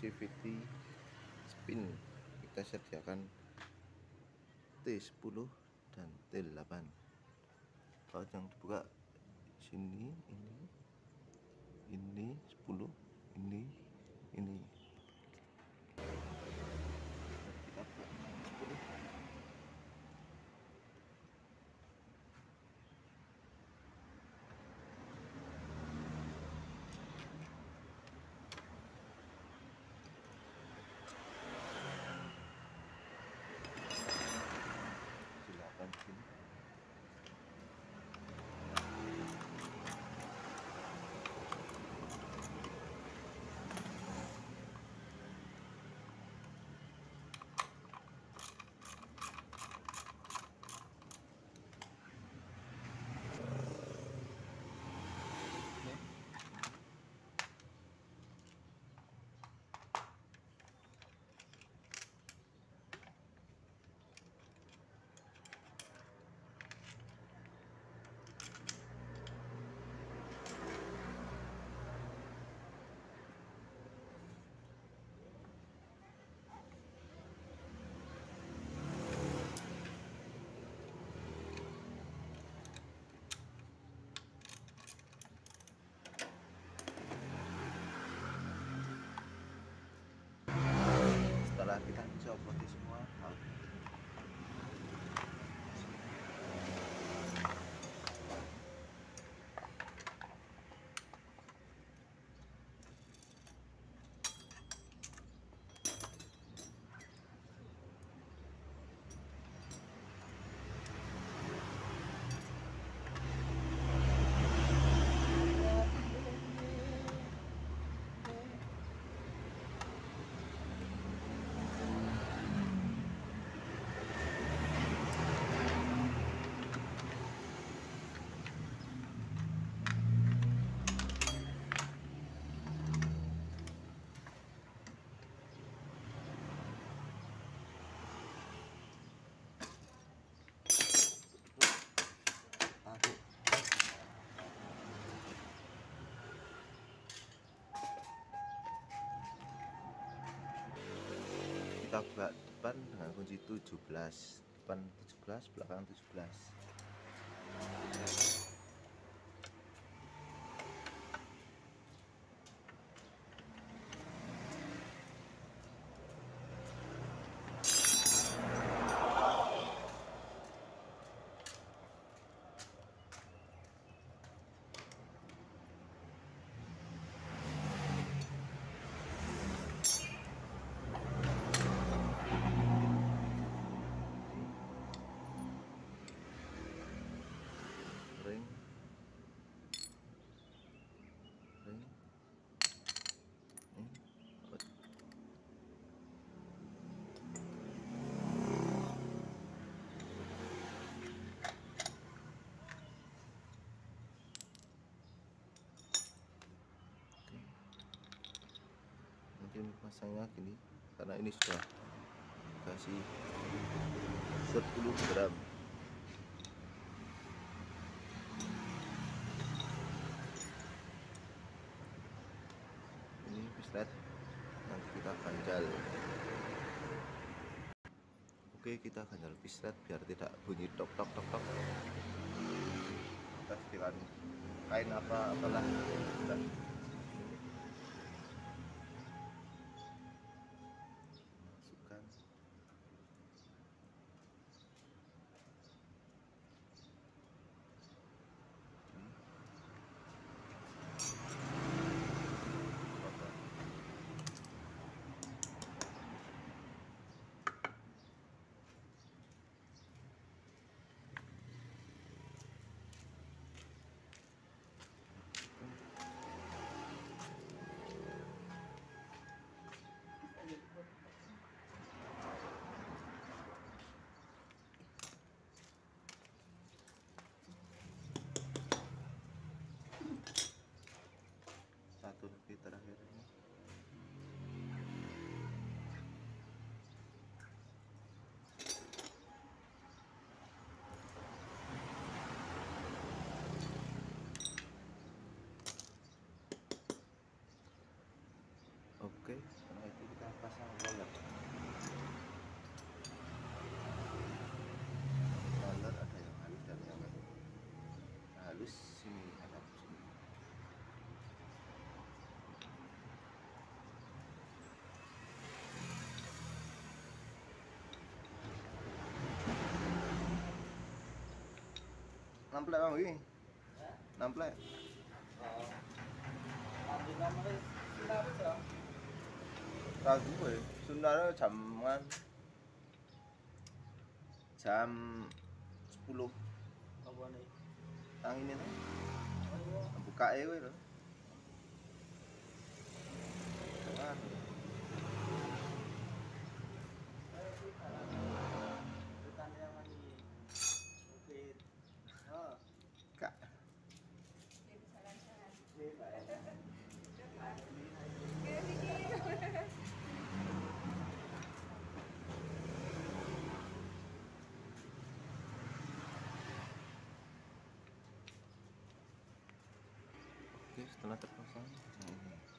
CVT spin kita sediakan T10 dan T8. Baut yang dibuka sini, ini 10, ini kita buka 10. Silakan sini. Setelah kita copotin semua baut, taruh. Kita buka depan dengan kunci 17, depan 17, belakang 17. Ring, out. Nanti masangnya gini karena ini sudah kasih 10 gram. Ini pislet nanti kita ganjal. Oke, kita ganjal pislet biar tidak bunyi tok tok tok tok. Kita sediakan kain apalah sudah. Masukkan. Satu lagi terakhir ini. Oke, karena itu kita pasang roller. Roller ada yang halus dan yang halus, sini ada sini. Namplek bang ini, namplek. Ragu gue, sebenarnya jam 10. Apa nih? Tang ini tuh, buka gue loh. Jangan. Kak. Oke, setelah terpasang,